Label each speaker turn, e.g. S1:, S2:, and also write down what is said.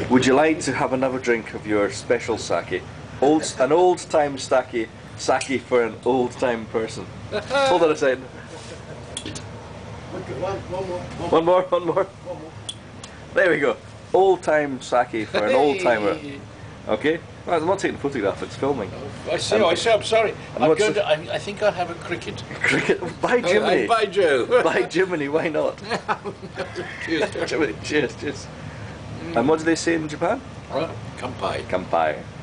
S1: Would you like to have another drink of your special sake? An old-time sake for an old-time person. Hold on a second. One more. There we go. Old-time sake for an old-timer. Okay? Right, I'm not taking a photograph, it's filming.
S2: I see, I'm sorry. I think I'll have a cricket.
S1: Cricket? By Jiminy.
S2: By Joe.
S1: By Jiminy, why not?
S2: Cheers.
S1: Cheers. And what do they say in Japan?
S2: Kampai.
S1: Kampai.